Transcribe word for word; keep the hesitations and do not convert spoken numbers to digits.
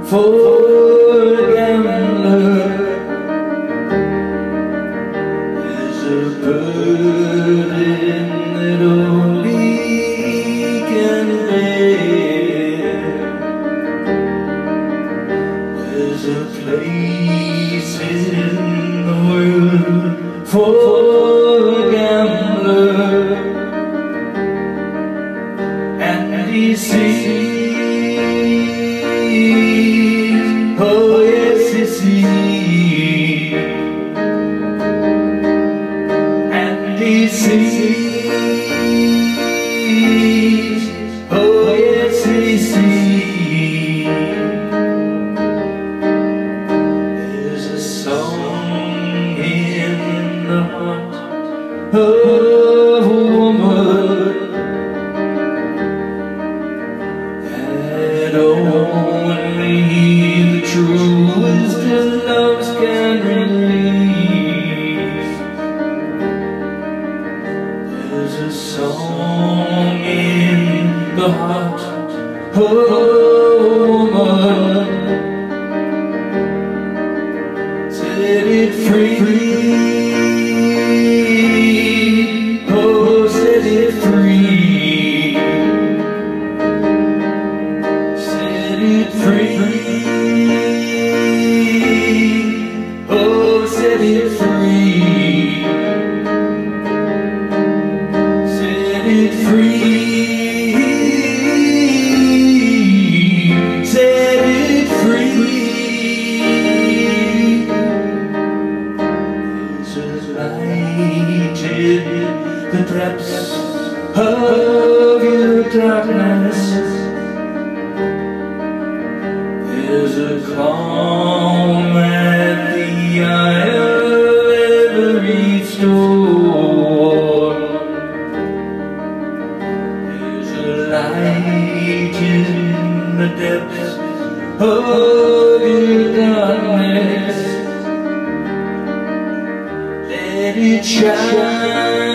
for a gambler. There's a burden that only he can bear. There's a place in the world for a gambler, and he sees. Oh yes, he sees, and he sees. Oh yes, he sees. There's a song in the heart of a woman that only the truest of loves can release. There's a song in the heart of a woman, set it free. Oh, set it free. Set it free. Oh, set it free. Set it free. Set it free. There's a light in the depths of your darkness. There's a calm at the eye of every storm. There's a light in the depths of your darkness. Let it shine.